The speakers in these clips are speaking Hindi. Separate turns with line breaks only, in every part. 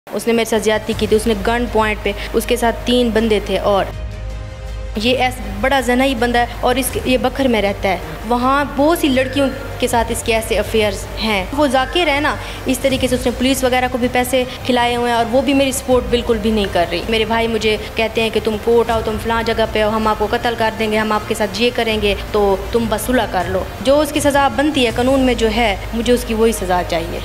उसने मेरे साथ ज़्यादती की थी। उसने गन पॉइंट पे उसके साथ 3 बंदे थे और ये बड़ा जनाई बंदा है और ये बखर में रहता है। वहाँ बहुत सी लड़कियों के साथ इसके ऐसे अफेयर्स हैं। वो जाकिर है ना, इस तरीके से उसने पुलिस वगैरह को भी पैसे खिलाए हुए हैं और वो भी मेरी सपोर्ट बिल्कुल भी नहीं कर रही। मेरे भाई मुझे कहते हैं कि तुम कोर्ट आओ, तुम फलां जगह पे आओ, हम आपको कत्ल कर देंगे, हम आपके साथ ये करेंगे, तो तुम बस सुलह कर लो। जो उसकी सज़ा बनती है कानून में जो है, मुझे उसकी वही सज़ा चाहिए।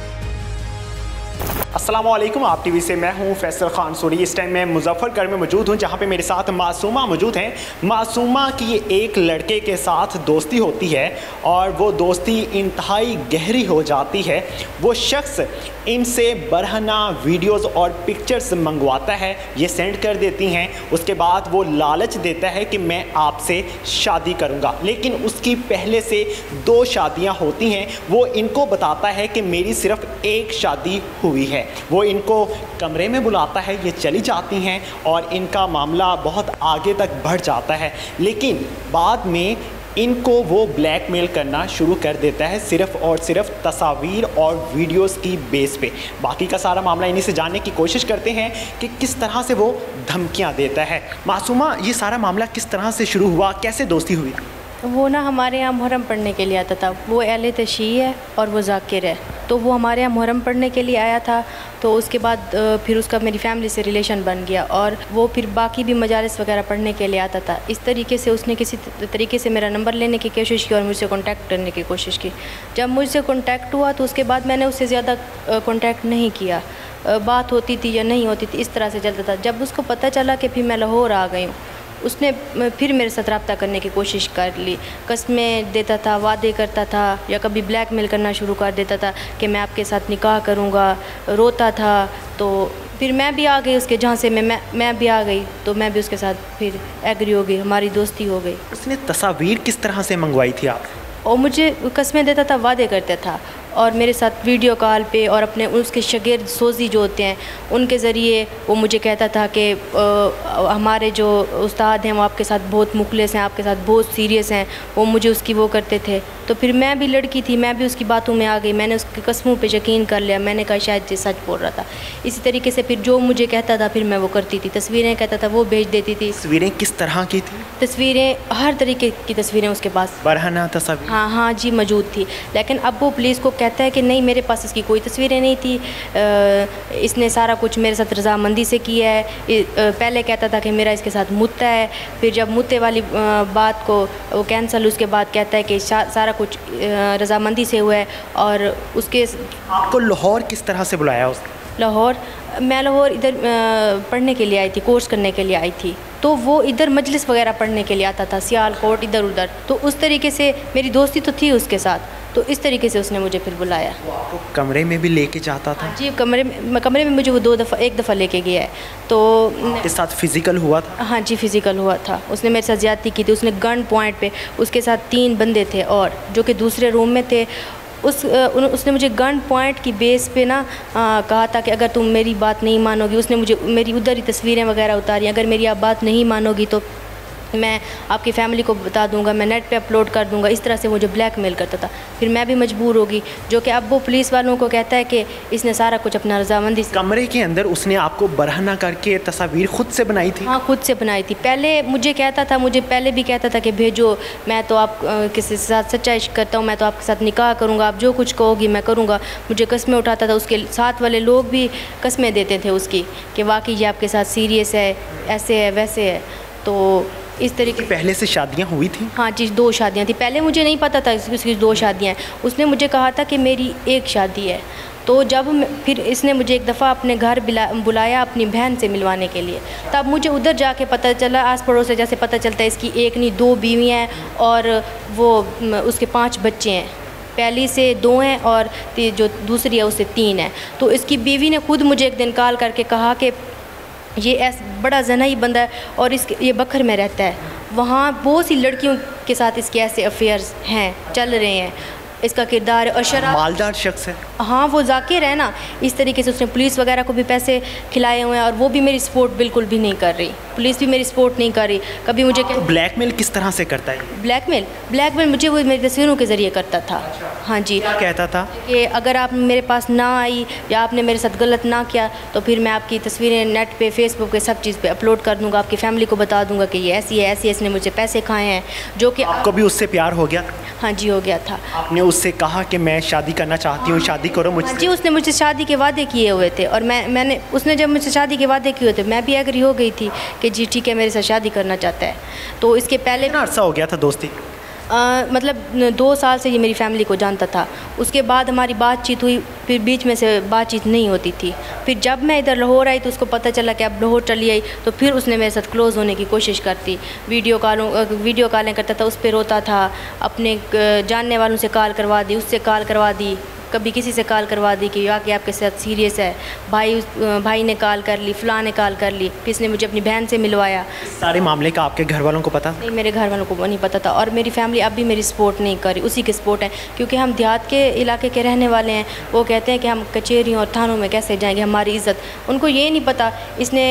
अस्सलाम वालेकुम, आप टीवी से मैं हूं फैसल खान सूरी। इस टाइम मैं मुजफ्फरगढ़ में मौजूद हूं, जहां पे मेरे साथ मासूमा मौजूद हैं। मासूमा की एक लड़के के साथ दोस्ती होती है और वो दोस्ती इंतहाई गहरी हो जाती है। वो शख्स इनसे बरहना वीडियोस और पिक्चर्स मंगवाता है, ये सेंड कर देती हैं। उसके बाद वो लालच देता है कि मैं आपसे शादी करूंगा, लेकिन उसकी पहले से 2 शादियां होती हैं। वो इनको बताता है कि मेरी सिर्फ एक शादी हुई है। वो इनको कमरे में बुलाता है, ये चली जाती हैं और इनका मामला बहुत आगे तक बढ़ जाता है। लेकिन बाद में इनको वो ब्लैकमेल करना शुरू कर देता है, सिर्फ़ और सिर्फ तस्वीर और वीडियोस की बेस पे। बाकी का सारा मामला इन्हीं से जानने की कोशिश करते हैं कि किस तरह से वो धमकियां देता है। मासूमा, ये सारा मामला किस तरह से शुरू हुआ, कैसे दोस्ती हुई?
वो ना हमारे यहाँ मुहर्रम पढ़ने के लिए आता था। वो अहले तशी है और वो जाकिर है, तो वो हमारे यहाँ मुहर्रम पढ़ने के लिए आया था। तो उसके बाद फिर उसका मेरी फैमिली से रिलेशन बन गया और वो फिर बाकी भी मजालिस वगैरह पढ़ने के लिए आता था। इस तरीके से उसने किसी तरीके से मेरा नंबर लेने की कोशिश की और मुझसे कांटेक्ट करने की कोशिश की। जब मुझसे कांटेक्ट हुआ तो उसके बाद मैंने उससे ज़्यादा कांटेक्ट नहीं किया। बात होती थी या नहीं होती थी, इस तरह से चलता था। जब उसको पता चला कि फिर मैं लाहौर आ गई हूँ, उसने फिर मेरे साथ रब्ता करने की कोशिश कर ली। कस्में देता था, वादे करता था, या कभी ब्लैकमेल करना शुरू कर देता था कि मैं आपके साथ निकाह करूँगा। रोता था, तो फिर मैं भी आ गई उसके, जहाँ से मैं भी आ गई, तो मैं भी उसके साथ फिर एग्री हो गई, हमारी दोस्ती हो गई।
उसने तस्वीर किस तरह से मंगवाई थी आप?
और मुझे कस्में देता था, वादे करता था और मेरे साथ वीडियो कॉल पे और अपने उसके शागिर्द सोजी जो होते हैं उनके ज़रिए वो मुझे कहता था कि हमारे जो उस्ताद हैं वो आपके साथ बहुत मुखलिस हैं, आपके साथ बहुत सीरियस हैं। वो मुझे उसकी वो करते थे। तो फिर मैं भी लड़की थी, मैं भी उसकी बातों में आ गई। मैंने उसकी कस्मों पे यकीन कर लिया। मैंने कहा शायद ये सच बोल रहा था। इसी तरीके से फिर जो मुझे कहता था फिर मैं वो करती थी। तस्वीरें कहता था वो भेज देती थी।
तस्वीरें किस तरह की थी?
तस्वीरें हर तरीके की तस्वीरें उसके पास,
बरहना तस्वीर?
हाँ जी, मौजूद थी। लेकिन अब वो पुलिस को कहता है कि नहीं, मेरे पास इसकी कोई तस्वीरें नहीं थी, इसने सारा कुछ मेरे साथ रजामंदी से किया है। पहले कहता था कि मेरा इसके साथ मुत्ता है, फिर जब मुत्ते वाली बात को वो कैंसिल, उसके बाद कहता है कि सारा कुछ रजामंदी से हुआ है। और उसके
आपको लाहौर किस तरह से बुलाया उसने?
लाहौर, मैं लाहौर इधर पढ़ने के लिए आई थी, कोर्स करने के लिए आई थी। तो वो इधर मजलिस वगैरह पढ़ने के लिए आता था, सियालकोट इधर उधर। तो उस तरीके से मेरी दोस्ती तो थी उसके साथ, तो इस तरीके से उसने मुझे फिर बुलाया।
तो कमरे में भी लेके जाता था?
जी, कमरे में मुझे वो एक दफ़ा लेके गया है। तो
के साथ फिज़िकल हुआ था?
हाँ जी, फिज़िकल हुआ था। उसने मेरे साथ ज़्यादती की थी। उसने गन पॉइंट पे उसके साथ 3 बंदे थे और जो कि दूसरे रूम में थे। उसने मुझे गन पॉइंट की बेस पे ना कहा था कि अगर तुम मेरी बात नहीं मानोगी, उसने मुझे मेरी उधर ही तस्वीरें वगैरह उतारी, अगर मेरी आप बात नहीं मानोगी तो मैं आपकी फ़ैमिली को बता दूंगा, मैं नेट पे अपलोड कर दूंगा। इस तरह से मुझे ब्लैकमेल करता था। फिर मैं भी मजबूर होगी, जो कि अब वो पुलिस वालों को कहता है कि इसने सारा कुछ अपना रजामंदी से।
कमरे के अंदर उसने आपको बरहना करके तस्वीर खुद से बनाई थी?
हाँ, खुद से बनाई थी। पहले मुझे कहता था, मुझे पहले भी कहता था कि भेजो, मैं तो आप किसी के साथ सच्चा इश्क करता हूँ, मैं तो आपके साथ निकाह करूँगा, आप जो कुछ कहोगी मैं करूँगा। मुझे कस्में उठाता था। उसके साथ वाले लोग भी कस्में देते थे उसकी कि वाकई ये आपके साथ सीरियस है, ऐसे है वैसे है। तो इस तरीके
पहले से शादियां हुई थी?
हाँ जी, 2 शादियां थी। पहले मुझे नहीं पता था उसकी 2 शादियां हैं। उसने मुझे कहा था कि मेरी एक शादी है। तो जब फिर इसने मुझे एक दफ़ा अपने घर बुलाया अपनी बहन से मिलवाने के लिए, तब मुझे उधर जाके पता चला, आस पड़ोस से जैसे पता चलता है इसकी एक नहीं 2 बीवियाँ हैं और वो उसके 5 बच्चे हैं। पहली से 2 हैं और जो दूसरी है उससे 3 हैं। तो इसकी बीवी ने खुद मुझे एक दिन कॉल करके कहा कि ये बड़ा जनाई बंदा है और ये बखर में रहता है। वहाँ बहुत सी लड़कियों के साथ इसके ऐसे अफेयर्स हैं, चल रहे हैं। इसका किरदार है। और शराब,
मालदार शख्स है।
हाँ वो जाकिर है ना, इस तरीके से उसने पुलिस वगैरह को भी पैसे खिलाए हुए हैं और वो भी मेरी सपोर्ट बिल्कुल भी नहीं कर रही, पुलिस भी मेरी सपोर्ट नहीं कर रही। कभी मुझे
ब्लैकमेल किस तरह से करता है?
ब्लैकमेल मुझे वो मेरी तस्वीरों के ज़रिए करता था। हाँ जी,
क्या कहता था?
कि अगर आप मेरे पास ना आई या आपने मेरे साथ गलत ना किया तो फिर मैं आपकी तस्वीरें नेट पे, फेसबुक पे, सब चीज़ पे अपलोड कर दूंगा, आपकी फैमिली को बता दूंगा कि ये ऐसी है, ऐसी इसने मुझे पैसे खाए हैं। जो कि
आपको भी उससे प्यार हो गया?
हाँ जी, हो गया था।
आपने उससे कहा कि मैं शादी करना चाहती हूँ, शादी करो मुझसे?
हाँ जी, उसने मुझसे शादी के वादे किए हुए थे और मैंने उसने जब मुझसे शादी के वादे किए हुए थे मैं भी एग्री हो गई थी कि जी ठीक है, मेरे साथ शादी करना चाहता है। तो इसके पहले
कितना अर्सा हो गया था दोस्ती?
मतलब 2 साल से ये मेरी फैमिली को जानता था। उसके बाद हमारी बातचीत हुई, फिर बीच में से बातचीत नहीं होती थी। फिर जब मैं इधर लाहौर आई तो उसको पता चला कि अब लाहौर चली आई, तो फिर उसने मेरे साथ क्लोज़ होने की कोशिश करती, वीडियो कॉलें करता था, उस पर रोता था, अपने जानने वालों से कॉल करवा दी, उससे कॉल करवा दी, कभी किसी से कॉल करवा दी कि वाकई आपके साथ सीरियस है। भाई ने कॉल कर ली, फ़लाँ ने कॉल कर ली, फिर इसने मुझे अपनी बहन से मिलवाया।
सारे मामले का आपके घर वालों को पता?
नहीं, मेरे घर वालों को नहीं पता था और मेरी फैमिली अब भी मेरी सपोर्ट नहीं कर रही, उसी की सपोर्ट है, क्योंकि हम देहात के इलाके के रहने वाले हैं। वो कहते हैं कि हम कचहरियों और थानों में कैसे जाएंगे, हमारी इज़्ज़त। उनको ये नहीं पता। इसने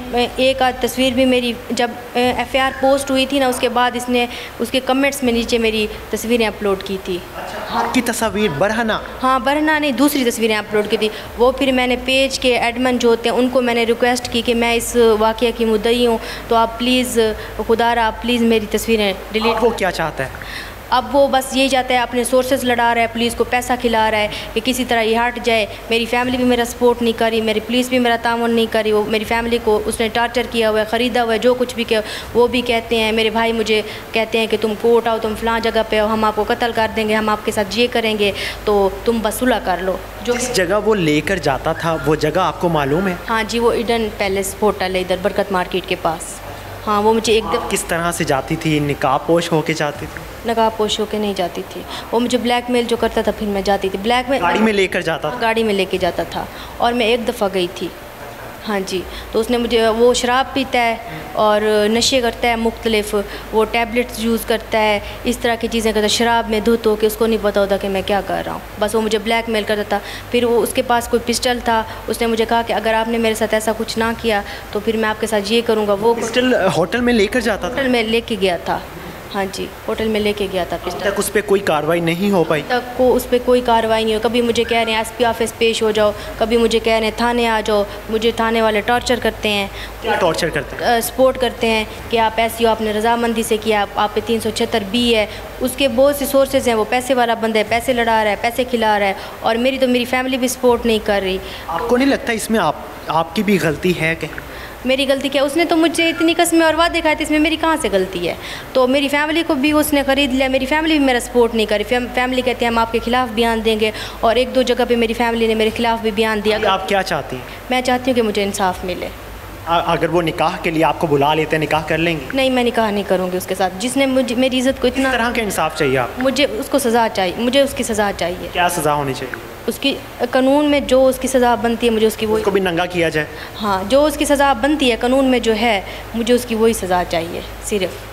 एक आध तस्वीर भी मेरी जब FIR पोस्ट हुई थी ना, उसके बाद इसने उसके कमेंट्स में नीचे मेरी तस्वीरें अपलोड की थी।
आपकी तस्वीर बरहना?
हाँ, बरहना नहीं, दूसरी तस्वीरें अपलोड की थी। वो फिर मैंने पेज के एडमिन जो होते हैं उनको मैंने रिक्वेस्ट की कि मैं इस वाक़या की मुद्दई हूँ, तो आप प्लीज़ खुदारा आप प्लीज़ मेरी तस्वीरें डिलीट।
वो क्या चाहता है?
अब वो बस यही चाहता है, अपने सोर्सेज लड़ा रहा है, पुलिस को पैसा खिला रहा है कि किसी तरह ये हट जाए। मेरी फैमिली भी मेरा सपोर्ट नहीं करी, मेरी पुलिस भी मेरा ताउन नहीं करी। वो मेरी फैमिली को उसने टार्चर किया हुआ है, ख़रीदा हुआ है, जो कुछ भी किया वो भी कहते हैं। मेरे भाई मुझे कहते हैं कि तुम कोर्ट आओ, तुम फ़लाँ जगह पे आओ, हम आपको कत्ल कर देंगे, हम आपके साथ ये करेंगे, तो तुम बस सुलह कर लो। जो
जिस जगह वो लेकर जाता था वो जगह आपको मालूम है?
हाँ जी, वो ईडन पैलेस होटल है इधर बरकत मार्केट के पास। हाँ, वो मुझे एकदम।
किस तरह से जाती थी? निकाब पोश होके जाती थी?
नकाब पोश होके नहीं जाती थी, वो मुझे ब्लैकमेल जो करता था, फिर मैं जाती थी। ब्लैकमेल
गाड़ी में लेकर जाता था?
गाड़ी में लेके जाता था और मैं एक दफ़ा गई थी। हाँ जी, तो उसने मुझे, वो शराब पीता है और नशे करता है मुख्तलिफ, वो टैबलेट्स यूज़ करता है, इस तरह की चीज़ें करता है, शराब में धुत हो के उसको नहीं पता होता कि मैं क्या कर रहा हूँ, बस वो मुझे ब्लैकमेल करता था। फिर वो उसके पास कोई पिस्टल था, उसने मुझे कहा कि अगर आपने मेरे साथ ऐसा कुछ ना किया तो फिर मैं आपके साथ ये करूँगा। वो
पिस्टल होटल में लेकर जाता था?
होटल में लेके गया था। हाँ जी, होटल में लेके गया था पिस्टल।
तक उस पर कोई कार्रवाई नहीं हो पाई?
तक को उस पर कोई कार्रवाई नहीं हो। कभी मुझे कह रहे हैं SP ऑफिस पेश हो जाओ, कभी मुझे कह रहे हैं थाने आ जाओ। मुझे थाने वाले टॉर्चर करते हैं।
क्या टॉर्चर करते हैं?
सपोर्ट करते हैं कि आप ऐसी हो, आपने रजामंदी से किया, आप पे 376B है। उसके बहुत से सोर्सेज हैं, वो पैसे वाला बंदा है, पैसे लड़ा रहा है, पैसे खिला रहा है, और मेरी फैमिली भी सपोर्ट नहीं कर रही।
आपको नहीं लगता इसमें आपकी भी गलती है? कि
मेरी गलती क्या? उसने तो मुझे इतनी कस्में और वादे खाए थे, इसमें मेरी कहाँ से गलती है? तो मेरी फैमिली को भी उसने ख़रीद लिया, मेरी फैमिली भी मेरा सपोर्ट नहीं करी। फैमिली कहती है हम आपके खिलाफ़ बयान देंगे, और 1-2 जगह पे मेरी फैमिली ने मेरे खिलाफ़ भी बयान दिया।
आप क्या चाहती हैं?
मैं चाहती हूँ कि मुझे इंसाफ मिले।
अगर वो निकाह के लिए आपको बुला लेते हैं, निकाह कर लेंगे?
नहीं, मैं निकाह नहीं करूँगी उसके साथ, जिसने मुझे मेरी इज़्ज़त को इतना।
किस तरह का इंसाफ चाहिए आपको?
मुझे उसको सज़ा चाहिए, मुझे उसकी सज़ा चाहिए।
क्या सज़ा होनी चाहिए?
उसकी कानून में जो उसकी सज़ा बनती है मुझे उसकी वही।
उसको भी नंगा किया जाए?
हाँ, जो उसकी सज़ा बनती है कानून में जो है, मुझे उसकी वही सज़ा चाहिए सिर्फ।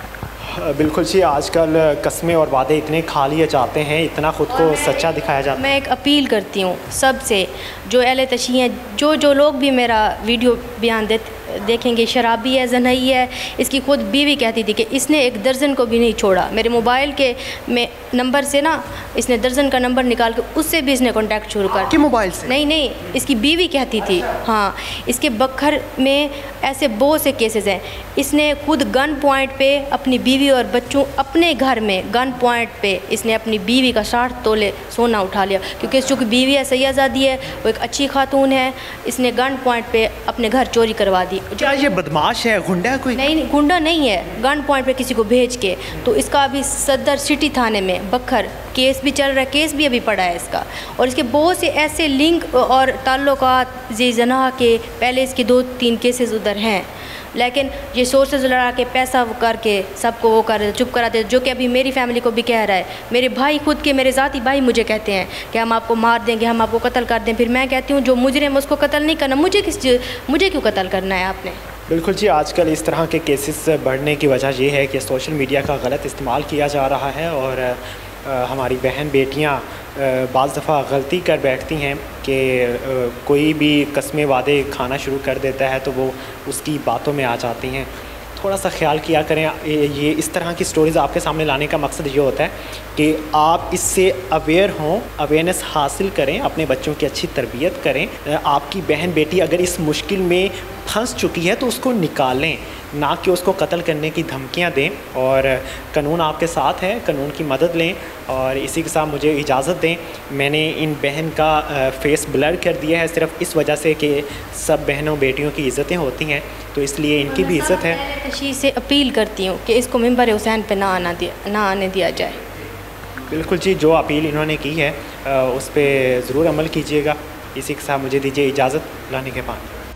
बिल्कुल जी, आजकल कस्में और वादे इतने खा लिए जाते हैं, इतना ख़ुद को सच्चा दिखाया जाता है।
मैं एक अपील करती हूँ सबसे, जो अहले तशी हैं, जो लोग भी मेरा वीडियो बयान देखेंगे, शराबी है, ज़नई है, इसकी खुद बीवी कहती थी कि इसने 1 दर्जन को भी नहीं छोड़ा। मेरे मोबाइल के में नंबर से ना इसने दर्जन का नंबर निकाल के उससे भी इसने कॉन्टैक्ट शुरू कर।
के मोबाइल से?
नहीं, इसकी बीवी कहती थी। हाँ, इसके बखर में ऐसे बहुत से केसेस हैं। इसने खुद गन पॉइंट पे अपनी बीवी और बच्चों, अपने घर में गन पॉइंट पे इसने अपनी बीवी का 60 तोले सोना उठा लिया, क्योंकि चूँकि बीवी है, सैयदादी है, वो एक अच्छी खातून है। इसने गन पॉइंट पे अपने घर चोरी करवा दी।
क्या ये बदमाश है, गुंडा है कोई?
नहीं, गुंडा नहीं है, गन पॉइंट पे किसी को भेज के। तो इसका अभी सदर सिटी थाने में बखर केस भी चल रहा है, केस भी अभी पड़ा है इसका, और इसके बहुत से ऐसे लिंक और ताल्लुकात ज़ना के पहले इसके 2-3 केसेस उधर हैं, लेकिन ये सोर्सेज लड़ा के पैसा करके सबको वो कर चुप करा दे। जो कि अभी मेरी फैमिली को भी कह रहा है, मेरे भाई खुद के, मेरे ज़ाती भाई मुझे कहते हैं कि हम आपको मार देंगे, हम आपको कत्ल कर दें। फिर मैं कहती हूँ जो मुजरिम उसको कत्ल नहीं करना, मुझे क्यों कत्ल करना है आपने?
बिल्कुल जी, आजकल इस तरह के केसेस बढ़ने की वजह ये है कि सोशल मीडिया का गलत इस्तेमाल किया जा रहा है, और हमारी बहन बेटियाँ बाज़ दफ़ा गलती कर बैठती हैं कि कोई भी कस्में वादे खाना शुरू कर देता है तो वो उसकी बातों में आ जाती हैं। थोड़ा सा ख्याल किया करें। ये इस तरह की स्टोरीज़ आपके सामने लाने का मकसद ये होता है कि आप इससे अवेयर हों, अवेयरनेस हासिल करें, अपने बच्चों की अच्छी तरबियत करें। आपकी बहन बेटी अगर इस मुश्किल में फंस चुकी है तो उसको निकालें, ना कि उसको कत्ल करने की धमकियां दें। और कानून आपके साथ है, कानून की मदद लें। और इसी के साथ मुझे इजाज़त दें। मैंने इन बहन का फेस ब्लर कर दिया है सिर्फ इस वजह से कि सब बहनों बेटियों की इज़्ज़तें होती हैं, तो इसलिए इनकी भी इज़्ज़त है।
तशी से अपील करती हूँ कि इसको मिंबर हुसैन पे ना आने दिया जाए।
बिल्कुल जी, जो अपील इन्होंने की है उस पर ज़रूर अमल कीजिएगा। इसी के साथ मुझे दीजिए इजाज़त। लाने के बाद